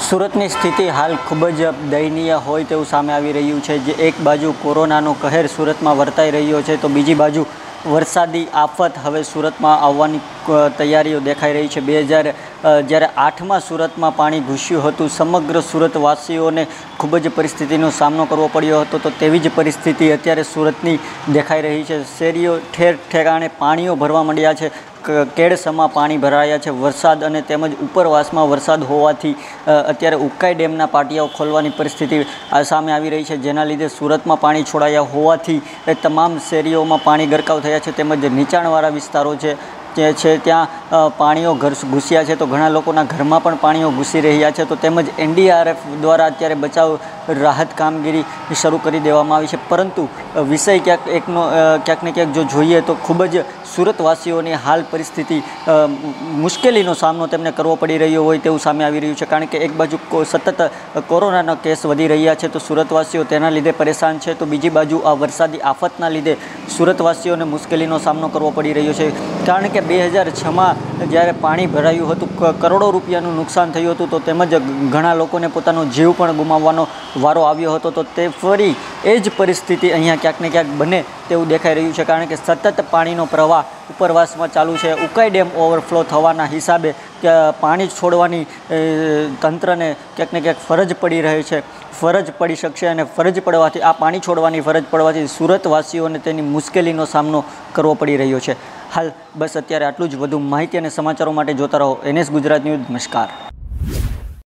સુરતની સ્થિતિ હાલ ખૂબ જ દયનીય હોય તેવું સામે આવી રહ્યું છે। જે એક બાજુ કોરોનાનો કહેર સુરતમાં વર્તાઈ રહ્યો છે, તો બીજી બાજુ વરસાદી આફત હવે સુરતમાં આવવાની તૈયારીઓ દેખાઈ રહી છે। 2008માં સુરતમાં પાણી ઘૂસ્યું હતું, સમગ્ર સુરતવાસીઓને ખૂબ જ પરિસ્થિતિનો સામનો કરવો પડ્યો હતો, તો તેવી જ પરિસ્થિતિ અત્યારે સુરતની દેખાઈ રહી છે। શેરીઓ ઠેર ઠેકાણે પાણીઓ ભરવા માંડ્યા છે, કેડસમાં પાણી ભરાયા છે। વરસાદ અને તેમજ ઉપરવાસમાં વરસાદ હોવાથી અત્યારે ઉકાઈ ડેમના પાટિયાઓ ખોલવાની પરિસ્થિતિ સામે આવી રહી છે, જેના લીધે સુરતમાં પાણી છોડાયા હોવાથી તમામ શેરીઓમાં પાણી ગરકાવ થયા છે, તેમજ નીચાણવાળા વિસ્તારો છે ત્યાં પાણીઓ ઘૂસ્યા છે, તો ઘણા લોકોના ઘરમાં પણ પાણીઓ ઘૂસી રહ્યા છે। તો તેમજ NDRF દ્વારા અત્યારે બચાવ રાહત કામગીરી શરૂ કરી દેવામાં આવી છે, પરંતુ વિષય ક્યાંક ને ક્યાંક જો જોઈએ તો ખૂબ જ સુરતવાસીઓની હાલ પરિસ્થિતિ મુશ્કેલીનો સામનો તેમને કરવો પડી રહ્યો હોય તેવું સામે આવી રહ્યું છે। કારણ કે એક બાજુ સતત કોરોનાના કેસ વધી રહ્યા છે, તો સુરતવાસીઓ તેના લીધે પરેશાન છે, તો બીજી બાજુ આ વરસાદી આફતના લીધે સુરતવાસીઓને મુશ્કેલીનો સામનો કરવો પડી રહ્યો છે। કારણ કે 2006માં જ્યારે પાણી ભરાયું હતું, કરોડો રૂપિયાનું નુકસાન થયું હતું, તો તેમજ ઘણા લોકોને પોતાનો જીવ પણ ગુમાવવાનો વારો આવ્યો હતો, તો તે ફરી એ જ પરિસ્થિતિ અહીંયા ક્યાંક ને ક્યાંક બને તેવું દેખાઈ રહ્યું છે। કારણ કે સતત પાણીનો પ્રવાહ ઉપરવાસમાં ચાલુ છે। ઉકાઈ ડેમ ઓવરફ્લો થવાના હિસાબે પાણી છોડવાની તંત્રને ક્યાંક ને ક્યાંક ફરજ પડી રહી છે, ફરજ પડી શકશે, અને ફરજ પડવાથી આ પાણી છોડવાની ફરજ પડવાથી સુરતવાસીઓને તેની મુશ્કેલીનો સામનો કરવો પડી રહ્યો છે। હાલ બસ અત્યારે આટલું જ। વધુ માહિતી અને સમાચારો માટે જોતા રહો NS ગુજરાત ન્યૂઝ। નમસ્કાર।